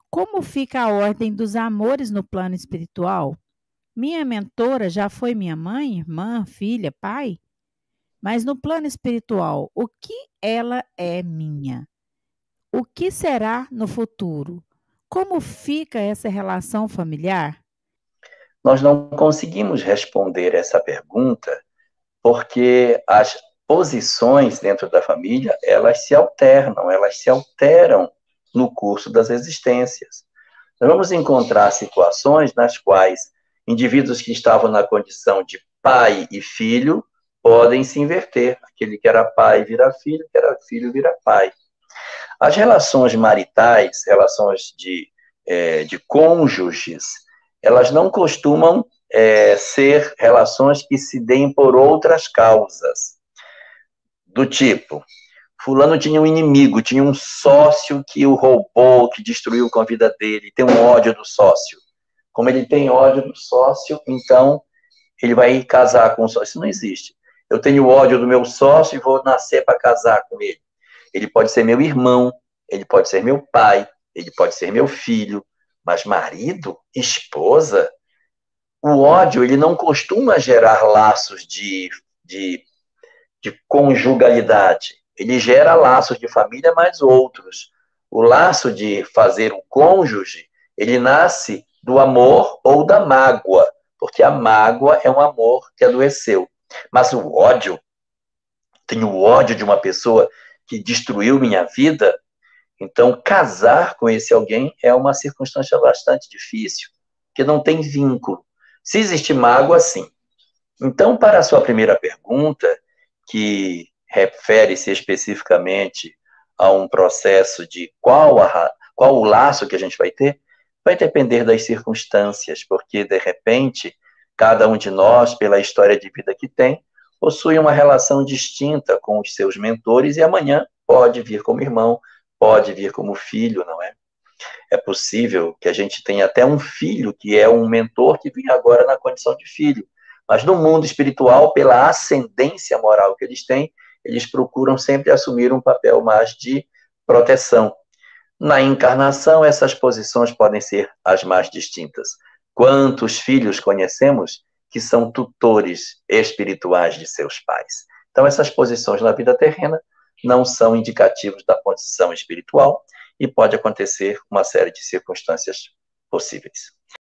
Como fica a ordem dos amores no plano espiritual? Minha mentora já foi minha mãe, irmã, filha, pai? Mas no plano espiritual, o que ela é minha? O que será no futuro? Como fica essa relação familiar? Nós não conseguimos responder essa pergunta porque as posições dentro da família, elas se alteram no curso das existências. Nós vamos encontrar situações nas quais indivíduos que estavam na condição de pai e filho podem se inverter. Aquele que era pai vira filho, que era filho vira pai. As relações maritais, relações de cônjuges, elas não costumam ser relações que se deem por outras causas. Do tipo, fulano tinha um inimigo, tinha um sócio que o roubou, que destruiu com a vida dele, tem um ódio do sócio. Como ele tem ódio do sócio, então ele vai casar com o sócio. Isso não existe. Eu tenho ódio do meu sócio e vou nascer para casar com ele. Ele pode ser meu irmão, ele pode ser meu pai, ele pode ser meu filho, mas marido, esposa, o ódio ele não costuma gerar laços de, de conjugalidade. Ele gera laços de família, mais outros. O laço de fazer o cônjuge, ele nasce do amor ou da mágoa, porque a mágoa é um amor que adoeceu. Mas o ódio, tenho ódio de uma pessoa que destruiu minha vida, então casar com esse alguém é uma circunstância bastante difícil, que não tem vínculo. Se existe mágoa, sim. Então, para a sua primeira pergunta, que refere-se especificamente a um processo de qual o laço que a gente vai depender das circunstâncias, porque, de repente, cada um de nós, pela história de vida que tem, possui uma relação distinta com os seus mentores e amanhã pode vir como irmão, pode vir como filho, não é? É possível que a gente tenha até um filho que é um mentor que vem agora na condição de filho. Mas no mundo espiritual, pela ascendência moral que eles têm, eles procuram sempre assumir um papel mais de proteção. Na encarnação, essas posições podem ser as mais distintas. Quantos filhos conhecemos que são tutores espirituais de seus pais? Então, essas posições na vida terrena não são indicativos da posição espiritual e pode acontecer uma série de circunstâncias possíveis.